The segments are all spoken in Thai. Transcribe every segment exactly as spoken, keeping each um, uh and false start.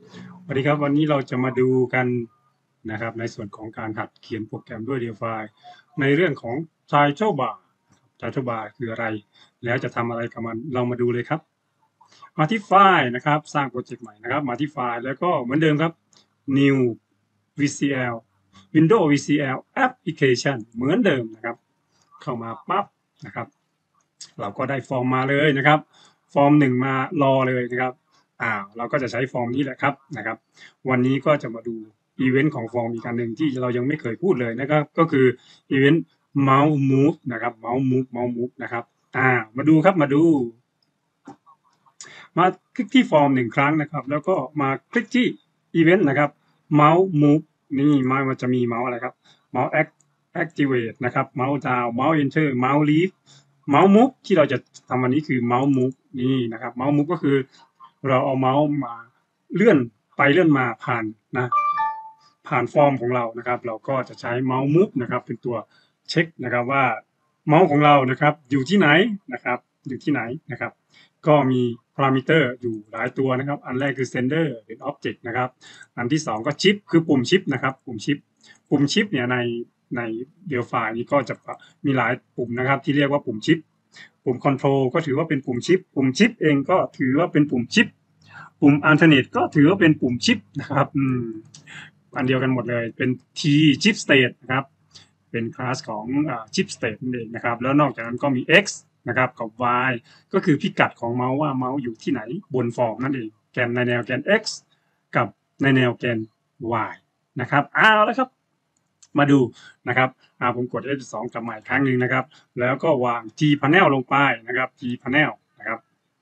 สวัสดีครับวันนี้เราจะมาดูกันนะครับในส่วนของการหัดเขียนโปรแกรมด้วย Delphi ในเรื่องของ Title Bar Title Bar คืออะไรแล้วจะทำอะไรกับมันเรามาดูเลยครับมาที่ไฟล์นะครับสร้างโปรเจกต์ใหม่นะครับมาที่ไฟล์แล้วก็เหมือนเดิมครับ New วี ซี แอล Windows วี ซี แอล Application เหมือนเดิมนะครับเข้ามาปั๊บนะครับเราก็ได้ฟอร์มมาเลยนะครับฟอร์มหนึ่งมารอเลยนะครับอ่าเราก็จะใช้ฟอร์มนี้แหละครับนะครับวันนี้ก็จะมาดูอีเวนต์ของฟอร์มอีกอันหนึ่งที่เรายังไม่เคยพูดเลยนะครับก็คืออีเวนต์ mouse move นะครับ mouse move mouse move นะครับอ่ามาดูครับมาดูมาคลิกที่ฟอร์มหนึ่งครั้งนะครับแล้วก็มาคลิกที่อีเวนต์นะครับ mouse move นี่มันจะมีเมาส์อะไรครับ mouse activate นะครับ mouse down mouse enter mouse leave mouse move ที่เราจะทำวันนี้คือ mouse move นี่นะครับ mouse move ก็คือเราเอาเมาส์มาเลื่อนไปเลื่อนมาผ่านนะผ่านฟอร์มของเรานะครับเราก็จะใช้เมาส์ move นะครับเป็นตัวเช็คนะครับว่าเมาส์ของเรานะครับอยู่ที่ไหนนะครับอยู่ที่ไหนนะครับก็มีพารามิเตอร์อยู่หลายตัวนะครับอันแรกคือ sender เป็น object นะครับอันที่สองก็ชิปคือปุ่มชิปนะครับปุ่มชิปปุ่มชิปเนี่ยในใน Delphi นี้ก็จะมีหลายปุ่มนะครับที่เรียกว่าปุ่มชิปปุ่ม control ก็ถือว่าเป็นปุ่มชิปปุ่มชิปเองก็ถือว่าเป็นปุ่มชิปปุ่ม alternate ก็ถือว่าเป็นปุ่มชิปนะครับอืมอันเดียวกันหมดเลยเป็น T chip state นะครับเป็นคลาสของ chip state นั่นเองนะครับแล้วนอกจากนั้นก็มี X นะครับกับ Y ก็คือพิกัดของเมาส์ว่าเมาส์อยู่ที่ไหนบนฟอร์มนั่นเองแกนในแนวแกน X กับในแนวแกน Y นะครับเอาแล้วครับมาดูนะครับผมกด เอฟ สอง กลับมาอีกครั้งหนึ่งนะครับแล้วก็วาง T panel ลงไปนะครับ T panel นะครับ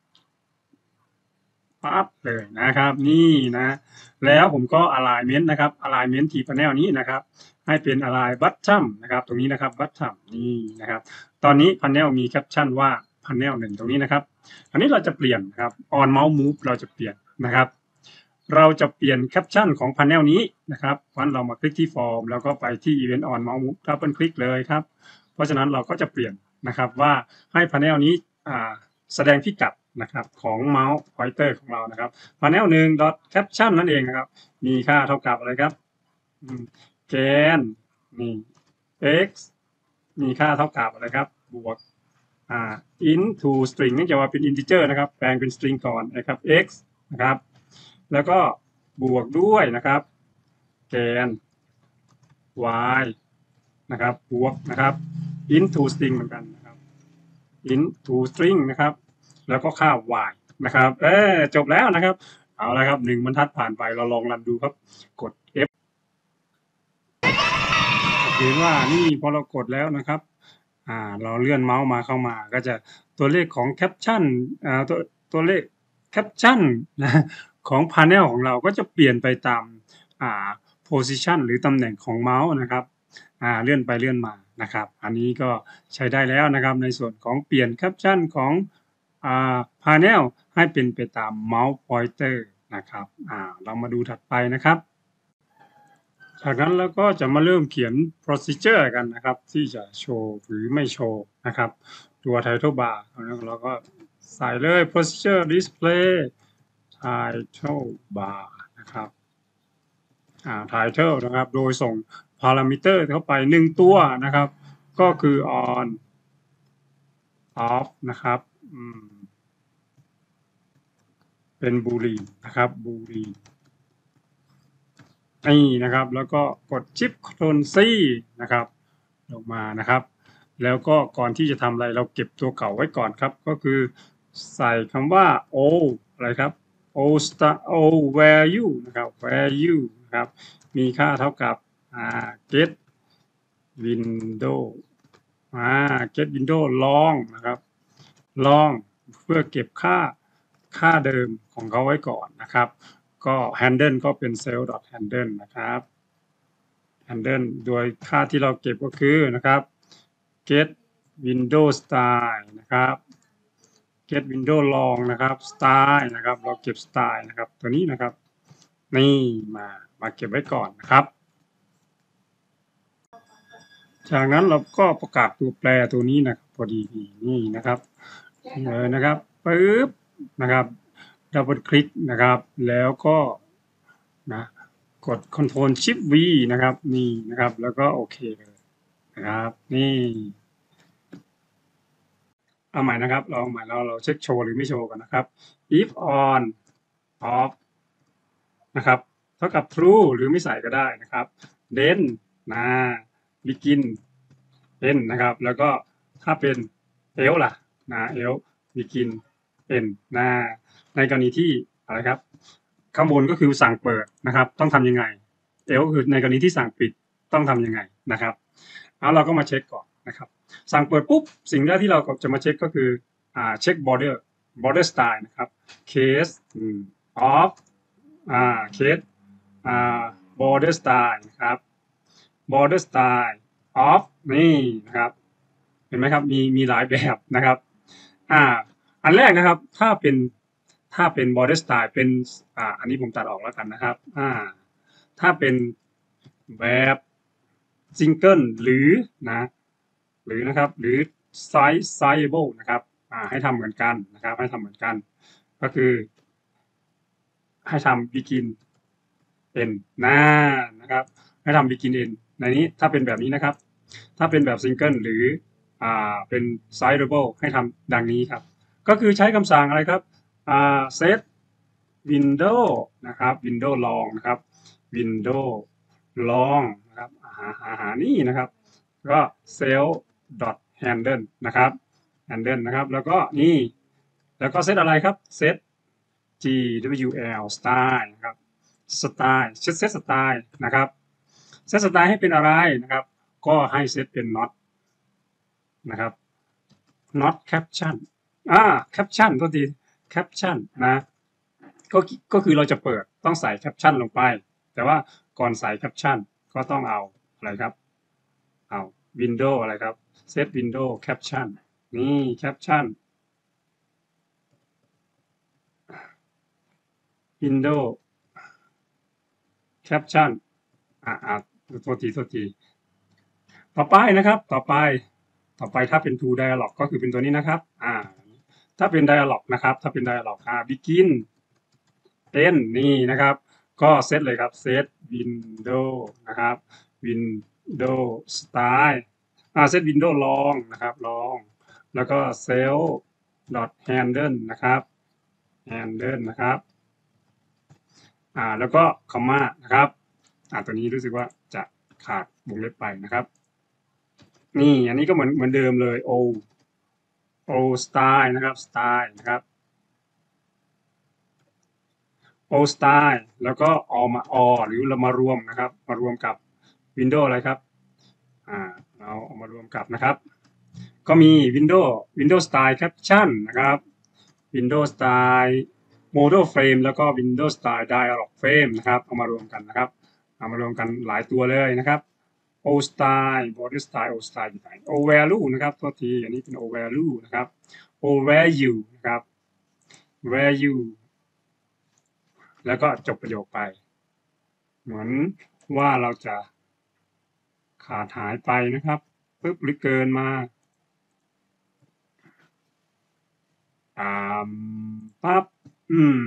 ปั๊บเลยนะครับนี่นะแล้วผมก็ alignment นะครับ alignment T panel นี้นะครับให้เป็น align bottom นะครับตรงนี้นะครับ bottom นี่นะครับตอนนี้ panel มีแคปชั่นว่า panel หนึ่งตรงนี้นะครับอันนี้เราจะเปลี่ยนครับ on mouse move เราจะเปลี่ยนนะครับเราจะเปลี่ยนแคปชั่นของ panel นี้นะครับวันเรามาคลิกที่ฟอร์มแล้วก็ไปที่ event on mouse move ดับเบิลคลิกเลยครับเพราะฉะนั้นเราก็จะเปลี่ยนนะครับว่าให้ panel นี้แสดงพิกัดนะครับของเมาส์พอยเตอร์ของเรานะครับ panel หนึ่ง dot caption นั่นเองนะครับมีค่าเท่ากับอะไรครับแกนนี่ x มีค่าเท่ากับอะไรครับบวกอ่า into string นี่จะว่าเป็น integer นะครับแปลงเป็น string ก่อนนะครับ x นะครับแล้วก็บวกด้วยนะครับแกน y นะครับบวกนะครับ into string เหมือนกันนะครับ into string นะครับแล้วก็ค่า y นะครับเออจบแล้วนะครับเอาละครับหนึ่งบรรทัดผ่านไปเราลองรันดูครับกด F เห็นว่านี่พอเรากดแล้วนะครับอ่าเราเลื่อนเมาส์มาเข้ามาก็จะตัวเลขของแคปชั่นอ่าตัวตัวเลขแคปชั่นนะของ panel ของเราก็จะเปลี่ยนไปตามอ่า position หรือตำแหน่งของเมาส์นะครับอ่าเลื่อนไปเลื่อนมานะครับอันนี้ก็ใช้ได้แล้วนะครับในส่วนของเปลี่ยนแคปชั่นของอ่า panel ให้เป็นไปตาม mouse pointer นะครับอ่าเรามาดูถัดไปนะครับจากนั้นเราก็จะมาเริ่มเขียน procedure กันนะครับที่จะโชว์หรือไม่โชว์นะครับตัว title bar เราก็ใส่เลย procedure display title bar นะครับอ่า title นะครับโดยส่ง parameter เข้าไปหนึ่งตัวนะครับก็คือ on off นะครับอืมเป็น boolean นะครับ boolean นี่นะครับแล้วก็กด Shift Ctrl C นะครับลงมานะครับแล้วก็ก่อนที่จะทำอะไรเราเก็บตัวเก่าไว้ก่อนครับก็คือใส่คำว่า o อะไรครับ o star o value นะครับ value นะครับมีค่าเท่ากับอ่า get window อ่า get window long นะครับ long เพื่อเก็บค่าค่าเดิมของเขาไว้ก่อนนะครับก็ handle ก็เป็น cell dot handle นะครับ handle โดยค่าที่เราเก็บก็คือนะครับ get window style นะครับ get window long นะครับ style นะครับเราเก็บ style นะครับตัวนี้นะครับนี่มามาเก็บไว้ก่อนนะครับจากนั้นเราก็ประกาศตัวแปรตัวนี้นะพอดีนี่นะครับเลยนะครับปึ๊บนะครับดับเบิลคลิกนะครับแล้วก็นะกด Ctrl Shift V นะครับนี่นะครับแล้วก็โอเคเลยนะครับนี่เอาใหม่นะครับเราเอาใหม่เราเราเช็คโชว์หรือไม่โชว์กันนะครับ if on off นะครับเท่ากับ true หรือไม่ใส่ก็ได้นะครับ then นะ begin end นะครับแล้วก็ถ้าเป็น else ล่ะนะ else begin end นะในกรณีที่อะไรครับข้างบนก็คือสั่งเปิดนะครับต้องทำยังไง else คือในกรณีที่สั่งปิดต้องทำยังไงนะครับเอาเราก็มาเช็คก่อนนะครับสั่งเปิดปุ๊บสิ่งแรกที่เราจะมาเช็คก็คืออ่าเช็ค border border style นะครับ case of อ่า case อ่า border style นะครับ border style of นี่นะครับเห็นไหมครับมีมีหลายแบบนะครับอ่าอันแรกนะครับถ้าเป็นถ้าเป็น border style เป็นอ่าอันนี้ผมตัดออกแล้วกันนะครับอ่าถ้าเป็นแบบซิงเกิลหรือนะหรือนะครับหรือ size sizable นะครับอ่าให้ทำเหมือนกันนะครับให้ทำเหมือนกันก็คือให้ทำ begin end นะนะครับให้ทำ begin end ในนี้ถ้าเป็นแบบนี้นะครับถ้าเป็นแบบซิงเกิลหรืออ่าเป็น sizable ให้ทำดังนี้ครับก็คือใช้คำสั่งอะไรครับอ่า set window นะครับ window long นะครับ window long นะครับหาหาหานี่นะครับก็ cell dot handle นะครับ handle นะครับแล้วก็นี่แล้วก็เซตอะไรครับเซต gwl style นะครับ style เซตเซตสไตล์นะครับเซตสไตล์ให้เป็นอะไรนะครับก็ให้เซตเป็น not นะครับ not caption อ่า caption ก็ดี caption นะก็ก็คือเราจะเปิดต้องใส่ caption ลงไปแต่ว่าก่อนใส่ caption ก็ต้องเอาอะไรครับเอา window อะไรครับ set window caption นี่ caption window caption อ่าอ่าโทษทีโทษทีต่อไปนะครับต่อไปต่อไปถ้าเป็น to dialog ก็คือเป็นตัวนี้นะครับอ่าถ้าเป็น dialog นะครับถ้าเป็น dialog อ่า begin end นี่นะครับก็เซตเลยครับเซต window นะครับ window style อ่าเซต window long นะครับ long แล้วก็ cell dot handle นะครับ handle นะครับอ่าแล้วก็คอมมานะครับอ่าตัวนี้รู้สึกว่าจะขาดวงเล็บไปนะครับนี่อันนี้ก็เหมือนเหมือนเดิมเลย o o style นะครับ style นะครับ o style แล้วก็ all มา all หรือเรามารวมนะครับมารวมกับ window อะไรครับอ่าเราเอามารวมกับนะครับก็มี window window style caption นะครับ window style model frame แล้วก็ window style dialog frame นะครับเอามารวมกันนะครับเอามารวมกันหลายตัวเลยนะครับ o style border style o style อยู่ไหน o value นะครับโทษทีอันนี้เป็น o value นะครับ o value นะครับ value แล้วก็จบประโยคไปเหมือนว่าเราจะขาดหายไปนะครับปึ๊บหรือเกินมาอ่าปั๊บอืม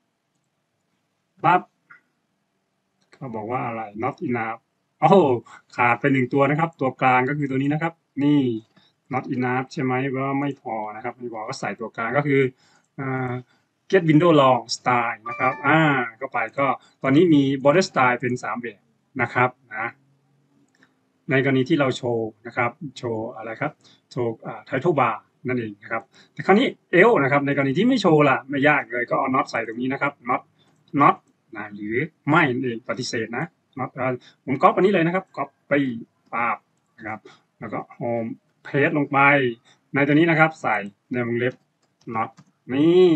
ปั๊บเขาบอกว่าอะไร not enough โอ้ขาดไปหนึ่งตัวนะครับตัวกลางก็คือตัวนี้นะครับนี่ not enough ใช่ไหมว่าไม่พอนะครับไม่พอก็ใส่ตัวกลางก็คืออ่า get window long style นะครับอ่าก็ไปก็ตอนนี้มี border style เป็นสามแบบนะครับนะในกรณีที่เราโชว์นะครับโชว์อะไรครับโชว์อ่า title bar นั่นเองนะครับแต่คราวนี้ else นะครับในกรณีที่ไม่โชว์ล่ะไม่ยากเลยก็เอา not ใส่ตรงนี้นะครับ not not นะหรือไม่นั่นเองปฏิเสธนะ not ผมก๊อปอันนี้เลยนะครับก๊อปไปปาบนะครับแล้วก็ home paste ลงไปในตัวนี้นะครับใส่ในวงเล็บ not นี่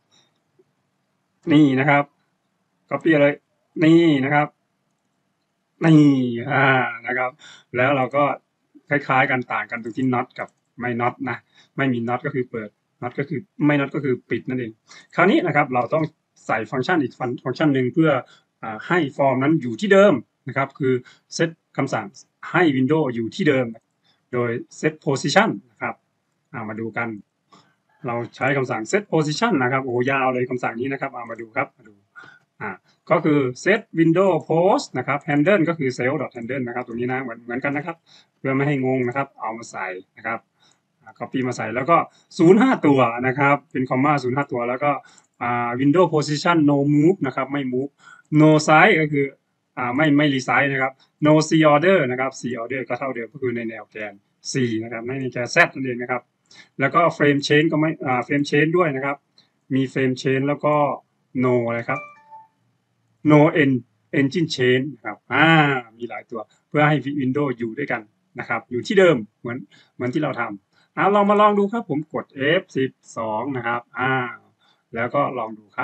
นี่นะครับก๊อปปี้เลยนี่นะครับนี่อ่านะครับแล้วเราก็คล้ายๆกันต่างกันตรงที่ not กับไม่ not นะไม่มี not ก็คือเปิด not ก็คือไม่ not ก็คือปิดนั่นเองคราวนี้นะครับเราต้องใส่ฟังก์ชันอีกฟังก์ชันหนึ่งเพื่อให้ฟอร์มนั้นอยู่ที่เดิมนะครับคือเซตคำสั่งให้ Windows อยู่ที่เดิมโดย set position นะครับมาดูกันเราใช้คำสั่ง set position นะครับโอ้ยาวเลยคำสั่งนี้นะครับเอามาดูครับมาดูอ่าก็คือ set window post นะครับ handle ก็คือ cell dot handle นะครับตรงนี้นะเหมือนเหมือนกันนะครับเพื่อไม่ให้งงนะครับเอามาใส่นะครับ copy มาใส่แล้วก็ศูนย์ห้าตัวนะครับเป็นคอมมาศูนย์ห้าตัวแล้วก็อ่า window position no move นะครับไม่ move no size ก็คืออ่าไม่ไม่ resize นะครับ no c order นะครับ c order ก็เท่าเดิมก็คือในแนวแกน c นะครับไม่ในแกน z นั่นเองนะครับแล้วก็ frame change ก็ไม่อ่า frame change ด้วยนะครับมี frame change แล้วก็ no อะไรครับ no en engine change นะครับอ่ามีหลายตัวเพื่อให้ Windows อยู่ด้วยกันนะครับอยู่ที่เดิมเหมือนเหมือนที่เราทำเอาลองมาลองดูครับผมกด เอฟ สิบสอง นะครับอ่าแล้วก็ลองดูครับ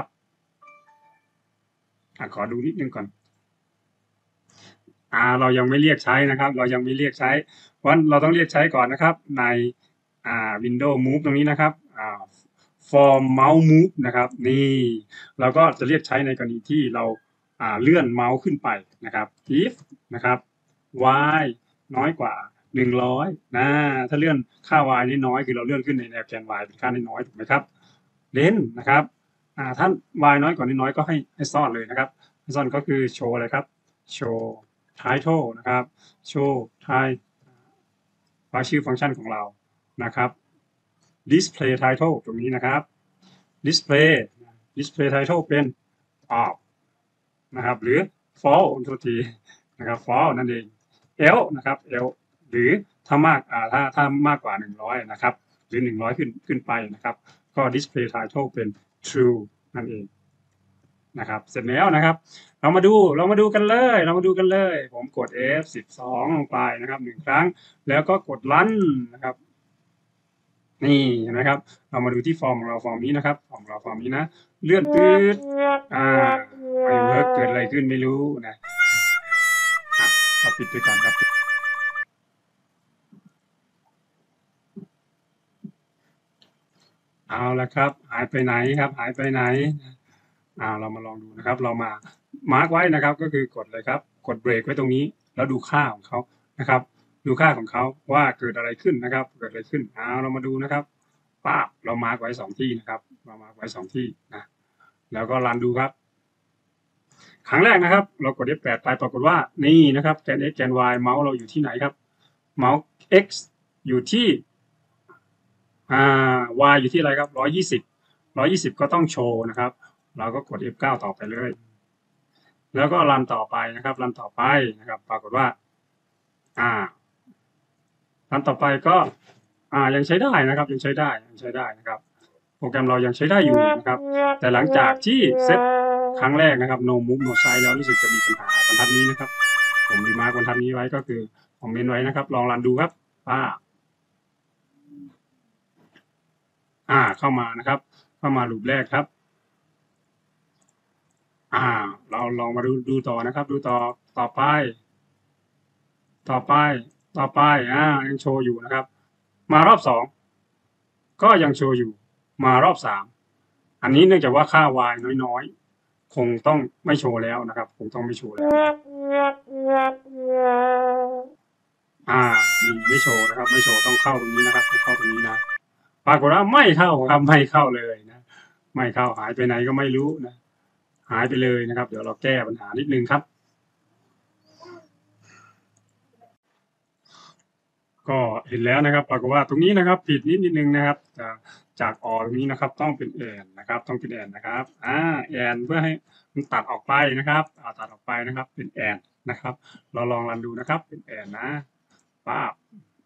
อ่าขอดูนิดนึงก่อนอ่าเรายังไม่เรียกใช้นะครับเรายังไม่เรียกใช้เพราะเราต้องเรียกใช้ก่อนนะครับในอ่า Windows Move ตรงนี้นะครับอ่า form mouse move นะครับนี่เราก็จะเรียกใช้ในกรณีที่เราอ่าเลื่อนเมาส์ขึ้นไปนะครับ if นะครับ y น้อยกว่าหนึ่งร้อยนะถ้าเลื่อนค่า y นี่น้อยคือเราเลื่อนขึ้นในแนวแกน y เป็นค่าน้อยถูกไหมครับเล่นนะครับอ่าถ้า y น้อยกว่าน้อยก็ให้ให้ซ่อนเลยนะครับให้ซ่อนก็คือโชว์อะไรครับโชว์ title นะครับโชว์ title ว่าชื่อฟังก์ชันของเรานะครับ display title ตรงนี้นะครับ display display title เป็น off นะครับหรือ false โทษทีนะครับ false นั่นเอง else นะครับ else หรือถ้ามากอ่าถ้าถ้ามากกว่าหนึ่งร้อยนะครับหรือหนึ่งร้อยขึ้นขึ้นไปนะครับก็ display title เป็น true นั่นเองนะครับเสร็จแล้วนะครับเรามาดูเรามาดูกันเลยเรามาดูกันเลยผมกด เอฟ สิบสอง ลงไปนะครับหนึ่งครั้งแล้วก็กด run นะครับนี่เห็นไหมครับเรามาดูที่ฟอร์มของเราฟอร์มนี้นะครับฟอร์มเราฟอร์มนี้นะเลื่อนตืดอ่าไม่เวิร์กเกิดอะไรขึ้นไม่รู้นะเราปิดไปก่อนครับเอาละครับหายไปไหนครับหายไปไหนอ่าเรามาลองดูนะครับเรามามาร์กไว้นะครับก็คือกดเลยครับกดเบรกไว้ตรงนี้แล้วดูค่าของเขานะครับดูค่าของเขาว่าเกิดอะไรขึ้นนะครับเกิดอะไรขึ้นเอาเรามาดูนะครับป้าบเรามาร์กไว้สองที่นะครับเรามาร์กไว้สองที่นะแล้วก็รันดูครับครั้งแรกนะครับเรากด เอฟ แปด ไปปรากฏว่านี่นะครับแกน x แกน y เมาส์เราอยู่ที่ไหนครับเมาส์ x อยู่ที่อ่า y อยู่ที่อะไรครับร้อยยี่สิบร้อยยี่สิบก็ต้องโชว์นะครับเราก็กด เอฟ เก้า ต่อไปเลยแล้วก็รันต่อไปนะครับรันต่อไปนะครับปรากฏว่าอ่ารันต่อไปก็อ่ายังใช้ได้นะครับยังใช้ได้ยังใช้ได้นะครับโปรแกรมเรายังใช้ได้อยู่นะครับแต่หลังจากที่เซตครั้งแรกนะครับ no move no size แล้วรู้สึกจะมีปัญหาบรรทัดนี้นะครับผมรีมาร์กบรรทัดนี้ไว้ก็คือคอมเมนต์ไว้นะครับลองรันดูครับอ่าอ่าเข้ามานะครับเข้ามาลูปแรกครับอ่าเราลองมาดูดูต่อนะครับดูต่อต่อไปต่อไปต่อไปอ่ายังโชว์อยู่นะครับมารอบสองก็ยังโชว์อยู่มารอบสามอันนี้เนื่องจากว่าค่า y น้อยๆคงต้องไม่โชว์แล้วนะครับคงต้องไม่โชว์แล้วอ่านี่ไม่โชว์นะครับไม่โชว์ต้องเข้าตรงนี้นะครับต้องเข้าตรงนี้นะปรากฏว่าไม่เข้าครับไม่เข้าเลยนะไม่เข้าหายไปไหนก็ไม่รู้นะหายไปเลยนะครับเดี๋ยวเราแก้ปัญหานิดนึงครับก็เห็นแล้วนะครับปรากฏว่าตรงนี้นะครับผิดนิดนิดนึงนะครับจากจากอตรงนี้นะครับต้องเป็นแอนนะครับต้องเป็นแอนนะครับอ่าแอนเพื่อให้มันตัดออกไปนะครับอ่าตัดออกไปนะครับเป็นแอนนะครับเราลองรันดูนะครับเป็นแอนนะป้าบ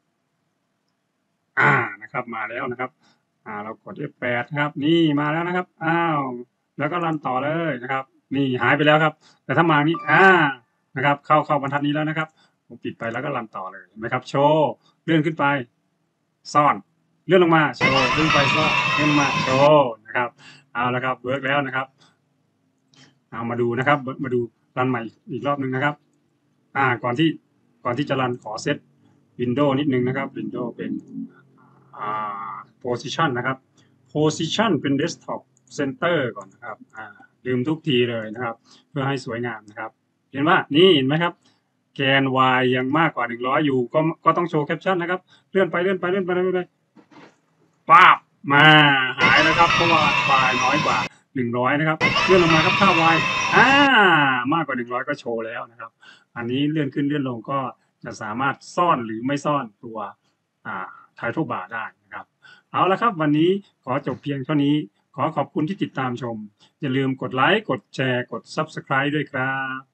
อ่านะครับมาแล้วนะครับอ่าเรากด เอฟ แปด ครับนี่มาแล้วนะครับอ้าวแล้วก็รันต่อเลยนะครับนี่หายไปแล้วครับแต่ถ้ามานี้อ่านะครับเข้าเข้าบรรทัดนี้แล้วนะครับผมปิดไปแล้วก็รันต่อเลยเห็นไหมครับโชว์เลื่อนขึ้นไปซ่อนเลื่อนลงมาโชว์เลื่อนไปซ่อนเลื่อนลงมาโชว์นะครับเอาละครับเวิร์กแล้วนะครับเอามาดูนะครับมาดูรันใหม่อีกรอบหนึ่งนะครับอ่าก่อนที่ก่อนที่จะรันขอเซต Windows นิดนึงนะครับ Windows เป็นอ่า position นะครับ position เป็น desktop center ก่อนนะครับอ่าลืมทุกทีเลยนะครับเพื่อให้สวยงามนะครับเห็นว่านี่เห็นไหมครับแกน y ยังมากกว่าหนึ่งร้อยอยู่ก็ก็ต้องโชว์แคปชั่นนะครับเลื่อนไปเลื่อนไปเลื่อนไปเลื่อนไปป้าบมาหายแล้วครับเพราะว่า y น้อยกว่าหนึ่งร้อยนะครับเลื่อนลงมาครับค่า Y อ่ามากกว่าหนึ่งร้อยก็โชว์แล้วนะครับอันนี้เลื่อนขึ้นเลื่อนลงก็จะสามารถซ่อนหรือไม่ซ่อนตัวอ่า Title Bar ได้นะครับเอาละครับวันนี้ขอจบเพียงเท่านี้ขอขอบคุณที่ติดตามชมอย่าลืมกดไลค์กดแชร์กด Subscribe ด้วยครับ